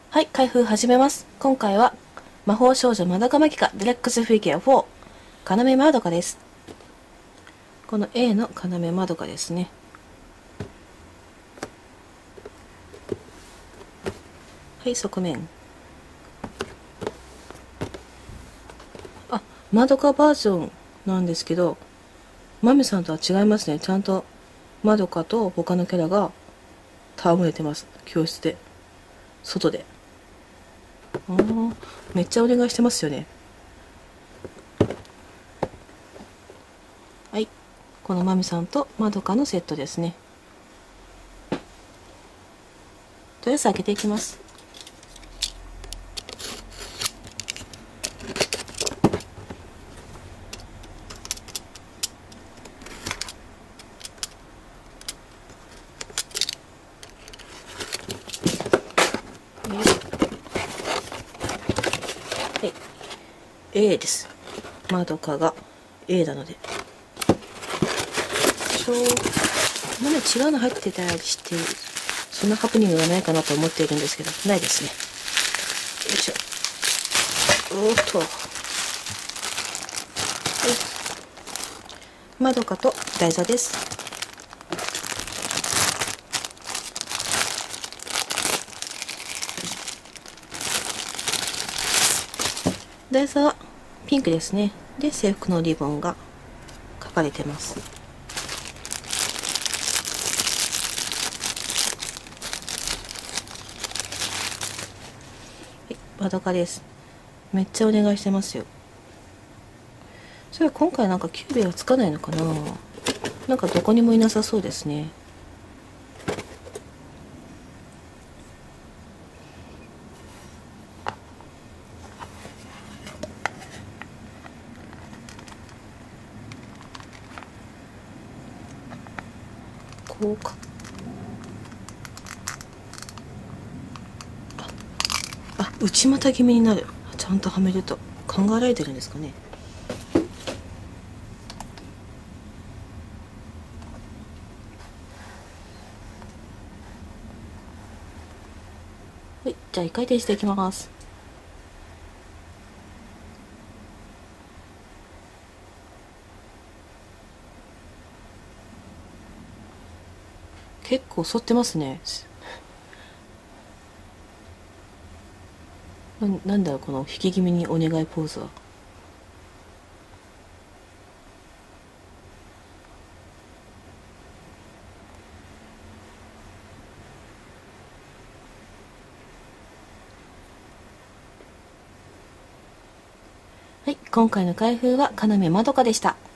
はい、開封始めます。今回は、魔法少女まどかマギカデラックスフィギュア4、かなめまどかです。この A のかなめまどかですね。はい、側面。あ、まどかバージョンなんですけど、まめさんとは違いますね。ちゃんとまどかと他のキャラが戯れてます。教室で。外で。めっちゃお願いしてますよね。はい。このまみさんとまどかのセットですね。とりあえず開けていきます。はい。A です。まどかが A なので。まだ違うの入ってたりして、そんなハプニングがないかなと思っているんですけど、ないですね。よいしょ。おーっと。はい。まどかと台座です。台座はピンクですね。で、制服のリボンが書かれてます。はい、まどかです。めっちゃお願いしてますよ。それ今回なんかキューベはつかないのかな。なんかどこにもいなさそうですね。こうか。あ、内股気味になる。ちゃんとはめると考えられてるんですかね。はい、じゃあ一回転していきます。結構反ってますね。なんだろう、この引き気味にお願いポーズは。はい、今回の開封はかなめまどかでした。